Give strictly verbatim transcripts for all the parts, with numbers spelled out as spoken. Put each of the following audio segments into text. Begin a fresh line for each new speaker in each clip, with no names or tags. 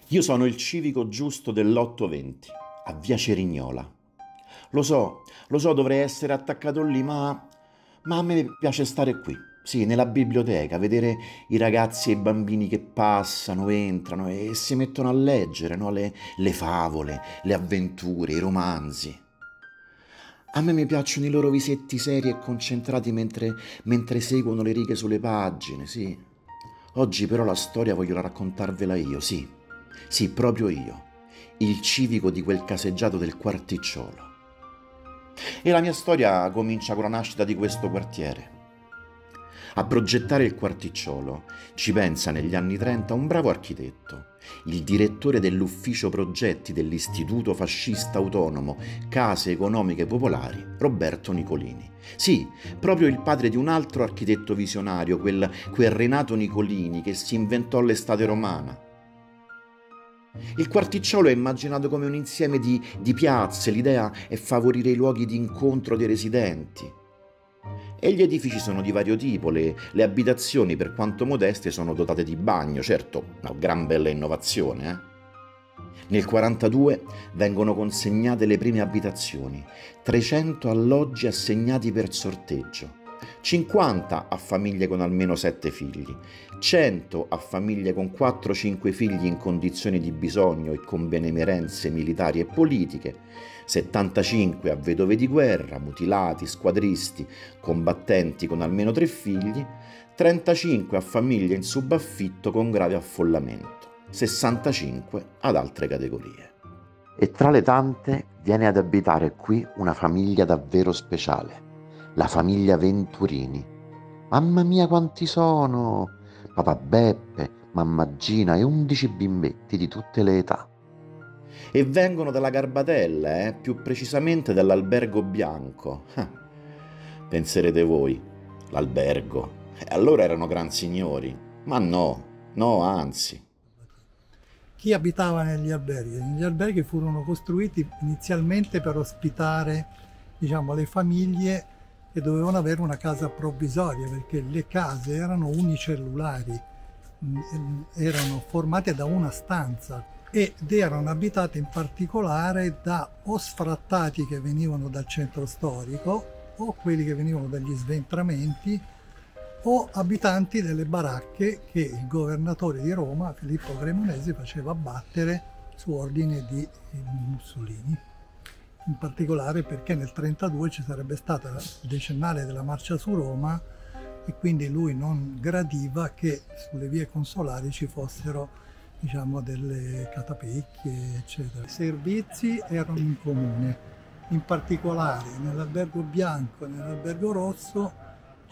Io sono il civico giusto dell'otto venti, a Via Cerignola. Lo so, lo so, dovrei essere attaccato lì, ma... ma a me piace stare qui. Sì, nella biblioteca, vedere i ragazzi e i bambini che passano, entrano e si mettono a leggere, no? Le, le favole, le avventure, i romanzi. A me mi piacciono i loro visetti seri e concentrati mentre, mentre seguono le righe sulle pagine, sì. Oggi però la storia voglio raccontarvela io, sì. Sì, proprio io, il civico di quel caseggiato del Quarticciolo. E la mia storia comincia con la nascita di questo quartiere. A progettare il Quarticciolo ci pensa negli anni trenta un bravo architetto, il direttore dell'ufficio progetti dell'Istituto Fascista Autonomo Case Economiche Popolari, Roberto Nicolini. Sì, proprio il padre di un altro architetto visionario, quel, quel Renato Nicolini che si inventò l'estate romana. Il Quarticciolo è immaginato come un insieme di, di piazze, l'idea è favorire i luoghi di incontro dei residenti. E gli edifici sono di vario tipo, le, le abitazioni, per quanto modeste, sono dotate di bagno, certo, una gran bella innovazione, eh? Nel quarantadue vengono consegnate le prime abitazioni, trecento alloggi assegnati per sorteggio, cinquanta a famiglie con almeno sette figli, cento a famiglie con quattro cinque figli in condizioni di bisogno e con benemerenze militari e politiche, settantacinque a vedove di guerra, mutilati, squadristi, combattenti con almeno tre figli, trentacinque a famiglie in subaffitto con grave affollamento, sessantacinque ad altre categorie. E tra le tante viene ad abitare qui una famiglia davvero speciale, la famiglia Venturini. Mamma mia quanti sono! Papà Beppe, mamma Gina e undici bimbetti di tutte le età. E vengono dalla Garbatella, eh? Più precisamente dall'Albergo Bianco. Ah, penserete voi, l'albergo. E allora erano gran signori. Ma no, no, anzi.
Chi abitava negli alberghi? Gli alberghi furono costruiti inizialmente per ospitare, diciamo, le famiglie che dovevano avere una casa provvisoria, perché le case erano unicellulari, erano formate da una stanza ed erano abitate in particolare da o sfrattati che venivano dal centro storico o quelli che venivano dagli sventramenti o abitanti delle baracche che il governatore di Roma, Filippo Cremonesi, faceva abbattere su ordine di Mussolini. In particolare perché nel trentadue ci sarebbe stata il decennale della marcia su Roma e quindi lui non gradiva che sulle vie consolari ci fossero, diciamo, delle catapecchie, eccetera. I servizi erano in comune, in particolare nell'Albergo Bianco e nell'Albergo Rosso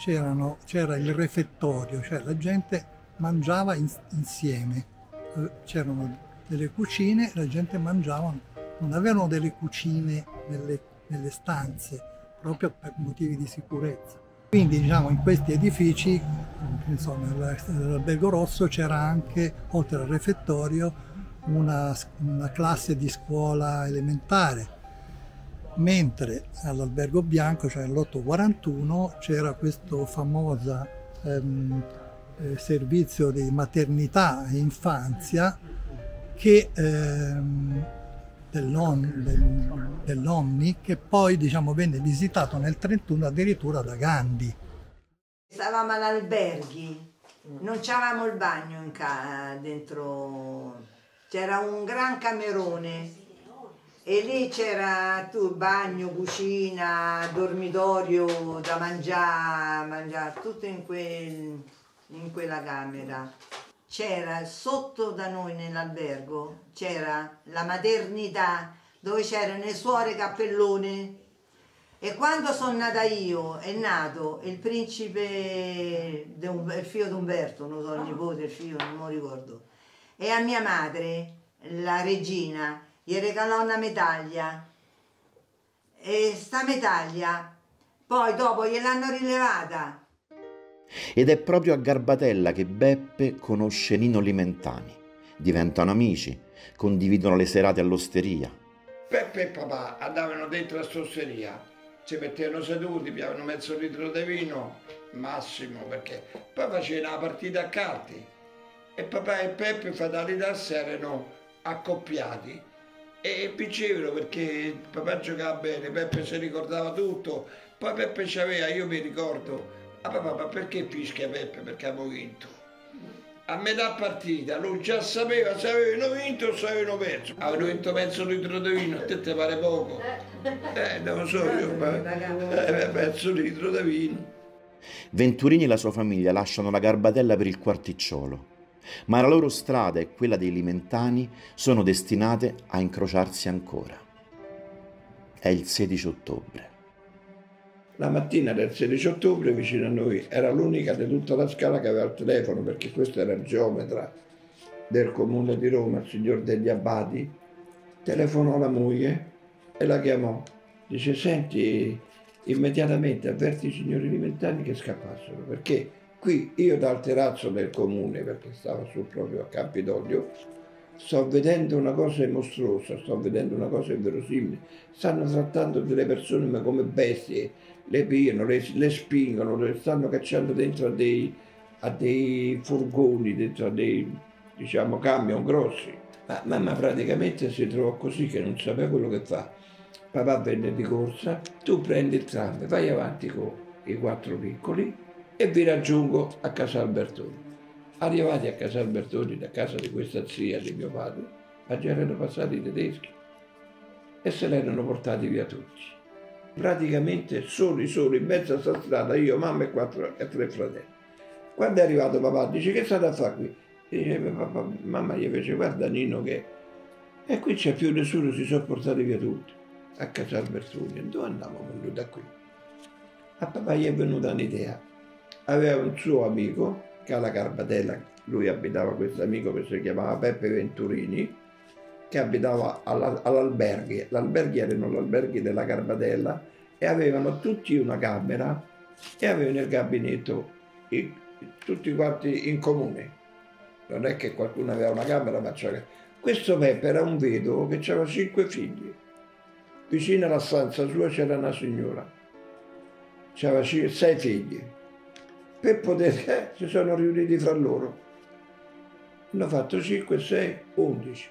c'era il refettorio, cioè la gente mangiava in, insieme, c'erano delle cucine, la gente mangiava, non avevano delle cucine nelle, nelle stanze, proprio per motivi di sicurezza. Quindi, diciamo, in questi edifici, insomma, nell'Albergo Rosso c'era anche, oltre al refettorio, una, una classe di scuola elementare, mentre all'Albergo Bianco, cioè all'otto quarantuno, c'era questo famoso ehm, eh, servizio di maternità e infanzia che, ehm, dell'Omni, del, dell'Omni, che poi, diciamo, venne visitato nel trentuno addirittura da Gandhi.
Stavamo all'alberghi, non c'avevamo il bagno in ca dentro, c'era un gran camerone. E lì c'era tu bagno, cucina, dormitorio da mangiare, mangiare tutto in, quel, in quella camera. C'era sotto da noi nell'albergo, c'era la maternità dove c'erano le suore cappellone. E quando sono nata io è nato il principe, il figlio di Umberto, non so, il nipote, il figlio, non mi ricordo. E a mia madre, la regina, gli regalò una medaglia e sta medaglia poi dopo gliel'hanno rilevata.
Ed è proprio a Garbatella che Beppe conosce Nino Limentani. Diventano amici, condividono le serate all'osteria.
Beppe e papà andavano dentro la osteria, si mettevano seduti, piavano mezzo litro di vino, massimo, perché poi facevano la partita a carte. E papà e Peppe fatalità erano accoppiati e vincevano perché papà giocava bene, Peppe si ricordava tutto, poi Peppe c'aveva, io mi ricordo, ah papà, ma perché fischia Peppe? Perché abbiamo vinto. A metà partita lui già sapeva se avevano vinto o se avevano perso. Avevano vinto mezzo litro di vino, a te ti pare poco? Eh, non lo so io, ma eh, mezzo litro di vino.
Venturini e la sua famiglia lasciano la Garbatella per il Quarticciolo, ma la loro strada e quella dei Limentani sono destinate a incrociarsi ancora. È il sedici ottobre.
La mattina del sedici ottobre vicino a noi era l'unica di tutta la scala che aveva il telefono, perché questo era il geometra del comune di Roma, il signor degli Abbati. Telefonò alla moglie e la chiamò. Dice: senti, immediatamente avverti i signori Limentani che scappassero, perché qui io dal terrazzo del comune, perché stava su proprio a Campidoglio, sto vedendo una cosa mostruosa, sto vedendo una cosa inverosimile. Stanno trattando delle persone come bestie, le pigliano, le, le spingono, le stanno cacciando dentro a dei, a dei furgoni, dentro a dei, diciamo, camion grossi. Ma mamma praticamente si trovò così che non sapeva quello che fa. Papà venne di corsa, tu prendi il tram, vai avanti con i quattro piccoli e vi raggiungo a Casa Albertoni. Arrivati a Casa Albertoni, da casa di questa zia di mio padre, ma già erano passati i tedeschi e se l'erano portati via tutti. Praticamente soli, soli, in mezzo a sta strada, io, mamma e, quattro, e tre fratelli. Quando è arrivato papà, dice: che state a fare qui? Dice: papà, mamma gli fece: guarda Nino che... E qui c'è più nessuno, si sono portati via tutti. A Casa Albertoni, dove andiamo noi da qui? A papà gli è venuta un'idea. Aveva un suo amico che alla Garbatella, lui abitava, questo amico che si chiamava Peppe Venturini, che abitava all'alberghi. L'alberghi erano gli alberghi della Garbatella e avevano tutti una camera e avevano il gabinetto in, tutti quanti in comune. Non è che qualcuno aveva una camera, ma c'era. Questo Peppe era un vedovo che aveva cinque figli. Vicino alla stanza sua c'era una signora, aveva sei figli. Per poter, eh, si sono riuniti fra loro. Hanno fatto cinque, sei, undici.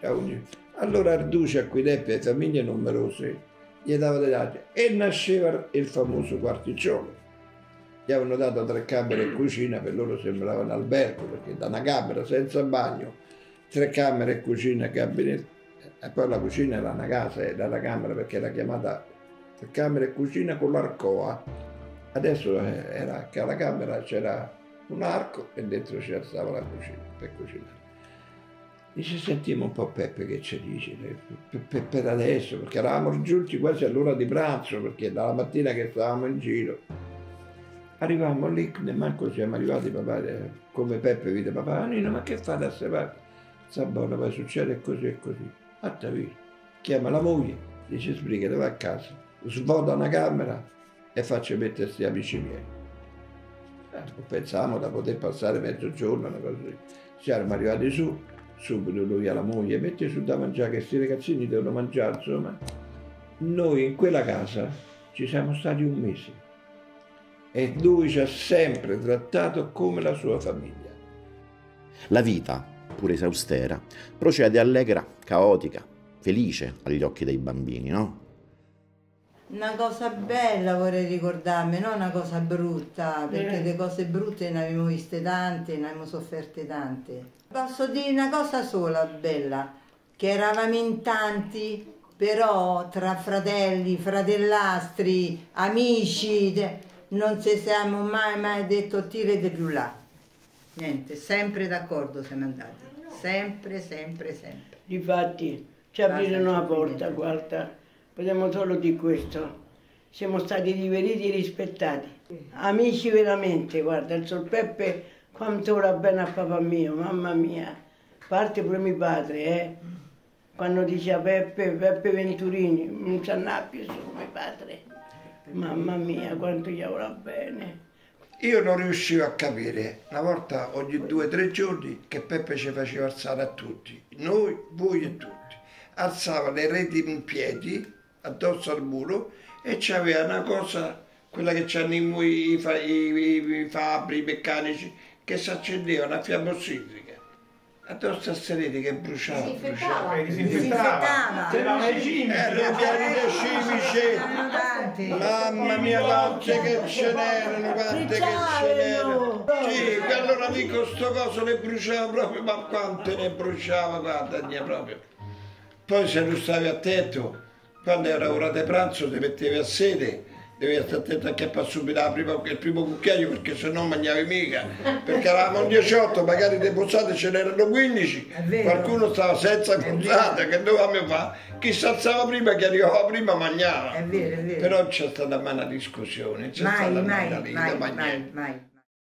Allora Arduce a quei tempi, a famiglie numerose, gli dava dei dati e nasceva il famoso Quarticciolo. Gli avevano dato tre camere e cucina, per loro sembrava un albergo, perché da una camera senza bagno, tre camere e cucina, gabinetto, e poi la cucina era una casa, era la camera perché era chiamata camera e cucina con l'arcoa. Adesso era che alla camera c'era un arco e dentro ci stava la cucina per cucinare. Dice: sentiamo un po' Peppe che ci dice per, per, per adesso, perché eravamo giunti quasi all'ora di pranzo, perché dalla mattina che stavamo in giro. Arrivammo lì, neanche siamo arrivati, papà, come Peppe vide papà: Nino, ma che fate a separare? Sta buono, poi succede così e così. Fatta via. Chiama la moglie, dice: sbrigati, vai a casa, svuota una camera e faccio mettere questi amici miei. Eh, pensavamo da poter passare mezzogiorno, una cosa così. Siamo arrivati su, subito lui alla moglie: metti su da mangiare, che questi ragazzini devono mangiare, insomma. Noi in quella casa ci siamo stati un mese e lui ci ha sempre trattato come la sua famiglia.
La vita, pure esaustera, procede allegra, caotica, felice agli occhi dei bambini, no?
Una cosa bella vorrei ricordarmi, non una cosa brutta, perché
Eh.
le cose brutte ne abbiamo viste tante, ne abbiamo sofferte tante. Posso dire una cosa sola bella, che eravamo in tanti, però tra fratelli, fratellastri, amici, de- non ci siamo mai mai detto tirate più là. Niente, sempre d'accordo siamo andati, sempre, sempre, sempre.
Difatti ci aprirono la porta, guarda, vediamo solo di questo. Siamo stati riveriti e rispettati. Amici veramente, guarda, il Sor Peppe quanto ora bene a papà mio, mamma mia. Parte pure mio padre, eh. Quando diceva Peppe, Peppe Venturini, non ci andava più su mio padre. Mamma mia, quanto gli ora bene.
Io non riuscivo a capire, una volta ogni due o tre giorni, che Peppe ci faceva alzare a tutti, noi, voi e tutti. Alzava le reti in piedi, addosso al muro, e c'aveva una cosa, quella che c'hanno i, i, i, i fabbri, i meccanici, che si accendeva una fiamma ossidrica. addosso a Sereti che bruciava,
Si
bruciava.
infettava.
Si infettava.
Erano pieni di cimici.
Erano tanti.
Mamma mia, quante che ce n'erano, quante che ce n'erano. Sì, allora dico sto coso le bruciava proprio, ma quante ne bruciava, guarda, proprio. Poi se non stavi attento, quando era ora di pranzo ti mettevi a sede, devi stare attento anche a far subito la prima, il primo cucchiaio perché se no mangiavi mica, perché eravamo in diciotto, magari le posate ce n'erano quindici, qualcuno stava senza posate, che dovevamo fare? Chi si alzava prima, chi arrivava prima mangiava.
È vero, è vero.
Però c'è stata mai una discussione, c'è
Mai,
stata
mai,
una lite,
mai,
ma
mai,
niente.
mai.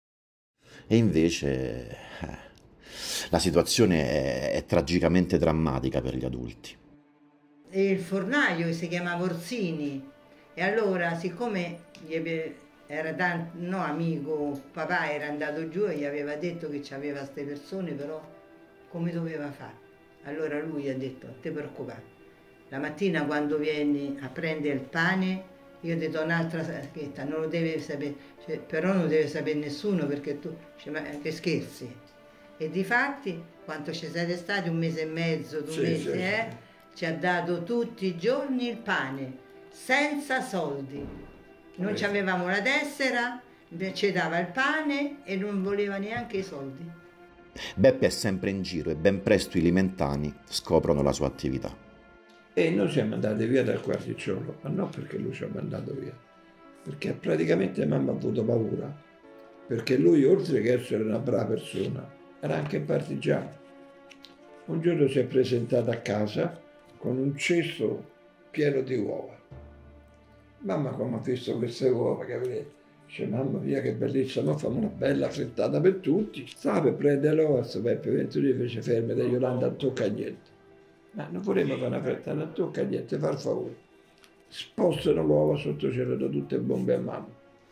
E invece eh, la situazione è, è tragicamente drammatica per gli adulti.
E il fornaio si chiamava Orsini e allora siccome gli ave- era tanto, no amico, papà era andato giù e gli aveva detto che c'aveva queste persone, però come doveva fare? Allora lui ha detto, non ti preoccupare, la mattina quando vieni a prendere il pane io ti do un'altra sacchetta, non lo deve sapere, cioè, però non deve sapere nessuno perché tu, cioè, ma che scherzi. E difatti, quanto ci siete stati, un mese e mezzo, due
Sì,
mesi,
sì,
eh,
sì.
ci ha dato tutti i giorni il pane, senza soldi. Non
Sì.
avevamo la tessera, ci dava il pane e non voleva neanche i soldi.
Beppe è sempre in giro e ben presto i limentani scoprono la sua attività.
E noi siamo andati via dal quarticciolo, ma non perché lui ci ha mandato via, perché praticamente mamma ha avuto paura, perché lui oltre che essere una brava persona, era anche partigiano. Un giorno si è presentato a casa con un cesto pieno di uova. Mamma come ha visto queste uova, capite? Dice, mamma mia che bellissima, ma fammi una bella frittata per tutti. Stava per prendere l'uova, Peppe Venturini fece fermi da Yolanda, non tocca niente. Ma non vorremmo fare una frittata, non tocca niente, far favore. Spostano l'uova sotto, c'erano tutte bombe a mamma.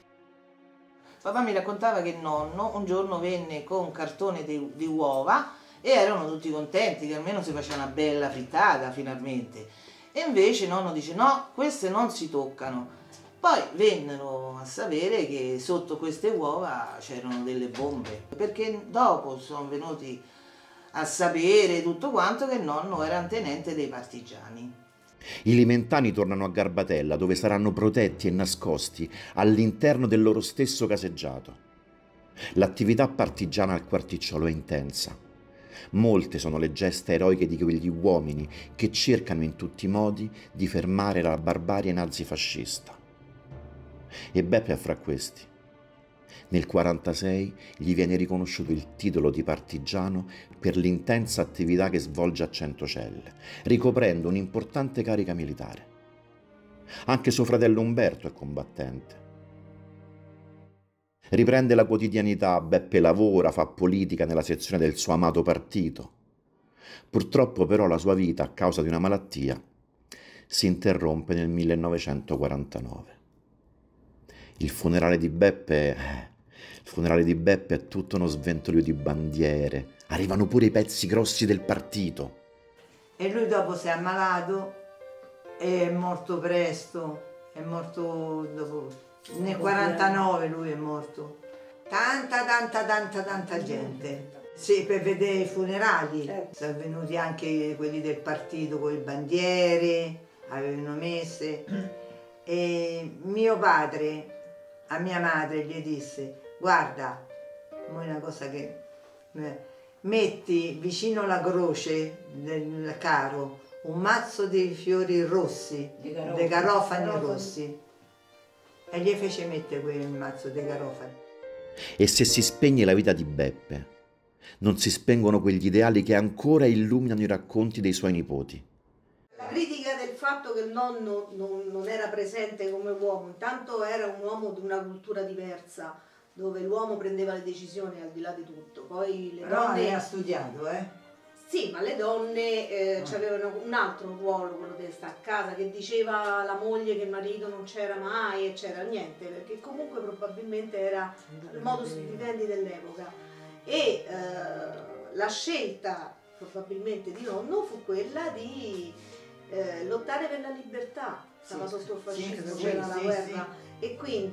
Papà mi raccontava che nonno un giorno venne con un cartone di, di uova e erano tutti contenti che almeno si faceva una bella frittata finalmente. E invece nonno dice no, queste non si toccano. Poi vennero a sapere che sotto queste uova c'erano delle bombe, perché dopo sono venuti a sapere tutto quanto che nonno era un tenente dei partigiani.
I limentani tornano a Garbatella, dove saranno protetti e nascosti all'interno del loro stesso caseggiato. L'attività partigiana al quarticciolo è intensa. Molte sono le gesta eroiche di quegli uomini che cercano in tutti i modi di fermare la barbarie nazifascista. E Beppe è fra questi. Nel quarantasei gli viene riconosciuto il titolo di partigiano per l'intensa attività che svolge a Centocelle, ricoprendo un'importante carica militare. Anche suo fratello Umberto è combattente. Riprende la quotidianità, Beppe lavora, fa politica nella sezione del suo amato partito. Purtroppo però la sua vita, a causa di una malattia, si interrompe nel millenovecentoquarantanove. Il funerale di Beppe... Eh, il funerale di Beppe è tutto uno sventolio di bandiere. Arrivano pure i pezzi grossi del partito.
E lui dopo si è ammalato, è morto presto, è morto dopo, nel quarantanove lui è morto. Tanta, tanta, tanta, tanta gente. Sì, per vedere i funerali, sono venuti anche quelli del partito con le bandiere, avevano messe. E mio padre a mia madre gli disse, guarda, è una cosa che... metti vicino la croce del caro un mazzo di fiori rossi, dei garofani, garofani rossi, e gli fece mettere quel mazzo di garofani.
E se si spegne la vita di Beppe, non si spengono quegli ideali che ancora illuminano i racconti dei suoi nipoti.
La critica del fatto che il nonno non, non era presente come uomo, intanto era un uomo di una cultura diversa, dove l'uomo prendeva le decisioni al di là di tutto. Poi le
Però
donne...
lei ha studiato, eh?
Sì, ma le donne eh, avevano un altro ruolo, quello di stare a casa, che diceva la moglie che il marito non c'era mai e c'era niente, perché comunque probabilmente era il modus vivendi dell'epoca. E eh, la scelta probabilmente di nonno fu quella di eh, lottare per la libertà, stava
Sì,
sotto il fascismo,
sì,
c'era
sì,
la
sì,
guerra,
sì.
e quindi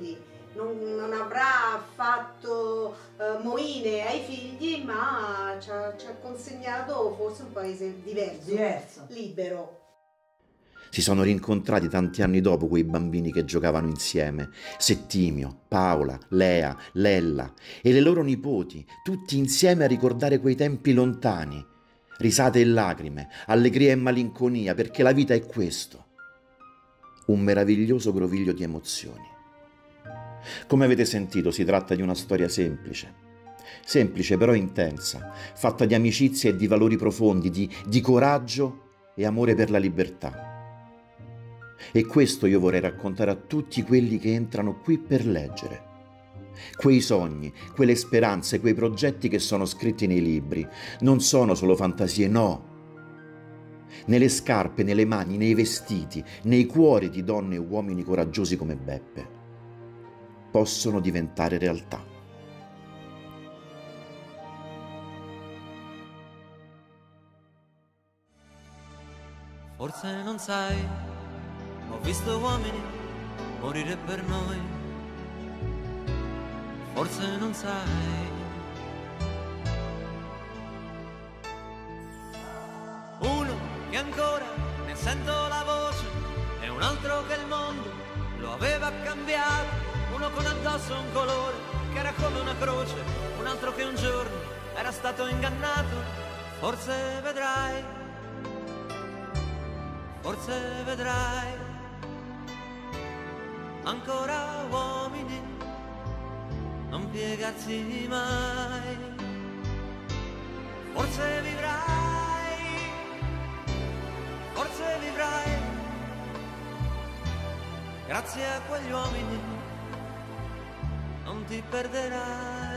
non, non avrà fatto eh, moine ai figli, ma ci ha, ci ha consegnato forse un paese diverso,
Diverso.
libero.
Si sono rincontrati tanti anni dopo quei bambini che giocavano insieme, Settimio, Paola, Lea, Lella e le loro nipoti, tutti insieme a ricordare quei tempi lontani, risate e lacrime, allegria e malinconia, perché la vita è questo, un meraviglioso groviglio di emozioni. Come avete sentito, si tratta di una storia semplice, semplice però intensa, fatta di amicizia e di valori profondi, di, di coraggio e amore per la libertà. E questo io vorrei raccontare a tutti quelli che entrano qui per leggere. Quei sogni, quelle speranze, quei progetti che sono scritti nei libri non sono solo fantasie, no. Nelle scarpe, nelle mani, nei vestiti, nei cuori di donne e uomini coraggiosi come Beppe possono diventare realtà.
Forse non sai, ho visto uomini morire per noi. Forse non sai. Uno che ancora ne sento la voce e un altro che il mondo lo aveva cambiato. Uno con addosso un colore che era come una croce, un altro che un giorno era stato ingannato. Forse vedrai, forse vedrai ancora uomini non piegarsi mai. Forse vivrai, forse vivrai grazie a quegli uomini non ti perderai.